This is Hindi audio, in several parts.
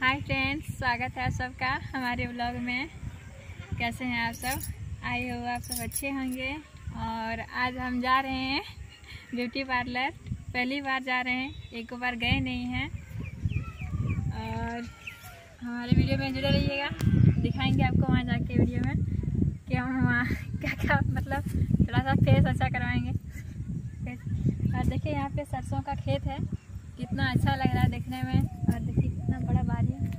हाय फ्रेंड्स, स्वागत है आप सबका हमारे व्लॉग में। कैसे हैं आप सब? आई हो आप सब अच्छे होंगे। और आज हम जा रहे हैं ब्यूटी पार्लर। पहली बार जा रहे हैं, एक बार गए नहीं हैं। और हमारे वीडियो में जुड़े रहिएगा, दिखाएंगे आपको वहाँ जाके वीडियो में कि हम वहाँ क्या क्या मतलब थोड़ा सा फेस अच्छा करवाएंगे। और देखिए यहाँ पे सरसों का खेत है, कितना अच्छा लग रहा है देखने में। और देखिए कितना बड़ा बारी है,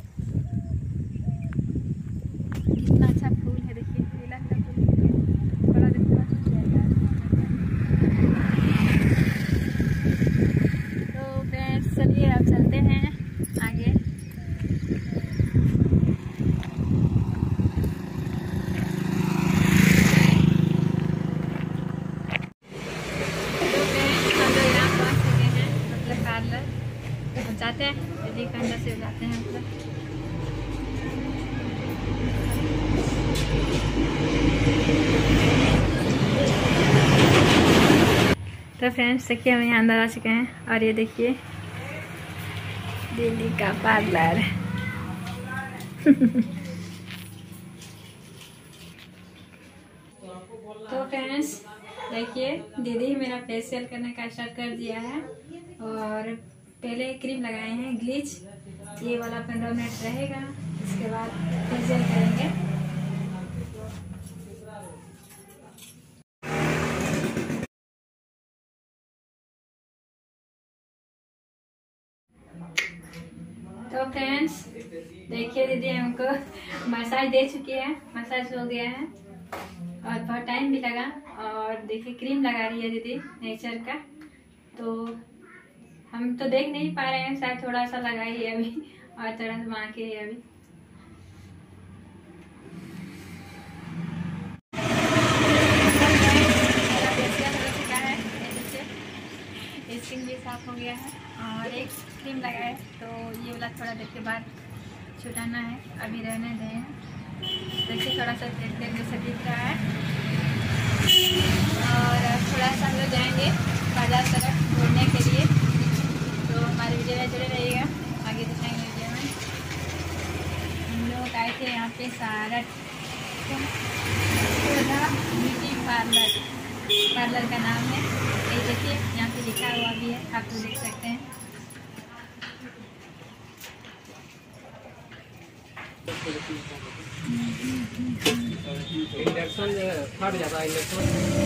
कितना अच्छा फूल है। देखिए नीला का फूल बड़ा दिखता है। तो फ्रेंड्स चलिए अब चलते हैं आगे। तो फ्रेंड्स हम लोग यहाँ पहुँच चुके हैं, मतलब पार्लर हम जाते हैं यदि का अंदर से जाते हैं मतलब। तो फ्रेंड्स देखिए हम यहाँ अंदर आ चुके हैं और ये देखिए दीदी का पार्लर। तो फ्रेंड्स देखिए दीदी मेरा फेशियल करने का स्टार्ट कर दिया है। और पहले क्रीम लगाए हैं ग्लिच, ये वाला 15 मिनट रहेगा, इसके बाद फेशियल करेंगे। तो फ्रेंड्स देखिए दीदी हमको मसाज दे चुकी है, मसाज हो गया है और बहुत टाइम भी लगा। और देखिए क्रीम लगा रही है दीदी नेचर का, तो हम तो देख नहीं पा रहे हैं, शायद थोड़ा सा लगाई है अभी और थोड़ा सा बाकी है अभी। स्किन भी साफ हो गया है और एक क्रीम लगाए, तो ये वाला थोड़ा देर के बाद छुटाना है, अभी रहने दें। देखिए थोड़ा सा तेल जैसा दिख रहा है। और थोड़ा सा हम लोग जाएंगे बाजार तरफ घूमने के लिए, तो हमारे वीडियो में जुड़े रहिएगा, आगे दिखाएंगे वीडियो में। हम लोग आए थे यहाँ पे सारठ ब्यूटी पार्लर का नाम है। ये देखिए यहाँ पे लिखा हुआ भी है, आप तो देख सकते हैं। इंडक्शन फट जाता है इंडक्शन।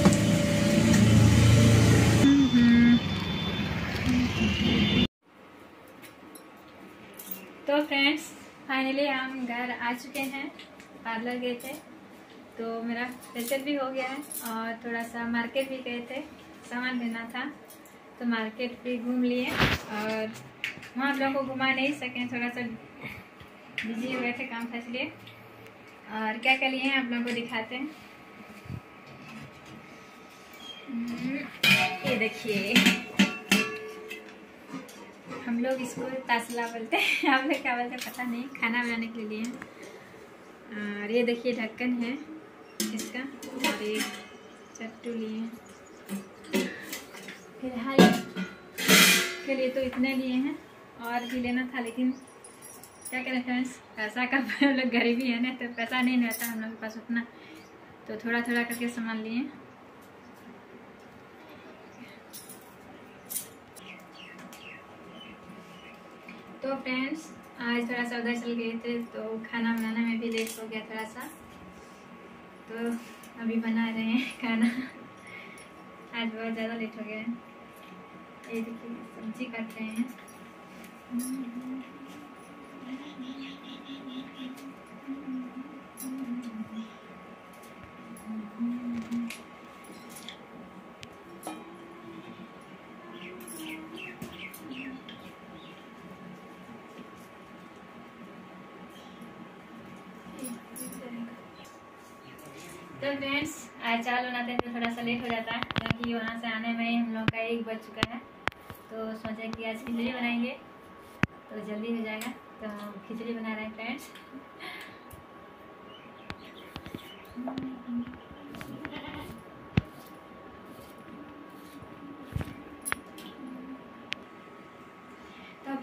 तो फ्रेंड्स फाइनली हम घर आ चुके हैं। पार्लर गए थे तो मेरा फेशियल भी हो गया है और थोड़ा सा मार्केट भी गए थे, सामान लेना था, तो मार्केट भी घूम लिए। और वहाँ आप लोगों को घुमा नहीं सके, थोड़ा सा बिजी हो गए थे काम था इसलिए। और क्या क्या लिए हैं आप लोगों को दिखाते हैं। ये देखिए हम लोग इसको तसला बोलते हैं, आप लोग क्या बोलते हैं पता नहीं, खाना बनाने के लिए हैं। और ये देखिए ढक्कन है इसका, और एक चट्टू लिए हैं। फिलहाल के लिए तो इतने लिए हैं, और भी लेना था लेकिन क्या करें फ्रेंड्स, पैसा का हम लोग गरीबी है ना, तो पैसा नहीं रहता हम लोग के पास उतना, तो थोड़ा थोड़ा करके सामान लिए। तो फ्रेंड्स आज थोड़ा सा उधर चल गए थे, तो खाना बनाने में भी लेट हो गया थोड़ा सा, तो अभी बना रहे हैं खाना। आज बहुत ज़्यादा लेट हो गया है। ये देखिए सब्जी काट रहे हैं। तो फ्रेंड्स आज चावल बनाते हैं तो थोड़ा सा लेट हो जाता है, क्योंकि वहाँ से आने में हम लोग का 1 बज चुका है। तो सोचे कि आज खिचड़ी बनाएंगे तो जल्दी हो जाएगा, तो खिचड़ी बना रहे हैं फ्रेंड्स।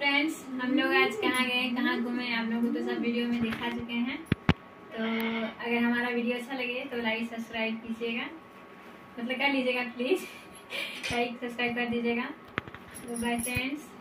फ्रेंड्स, हम लोग आज कहाँ गए, कहाँ घूमे, आप लोगों को तो सब वीडियो में दिखा चुके हैं। तो अगर हमारा वीडियो अच्छा लगे तो लाइक सब्सक्राइब कीजिएगा, मतलब कर लीजिएगा प्लीज़। लाइक सब्सक्राइब कर दीजिएगा। तो बाय फ्रेंड्स।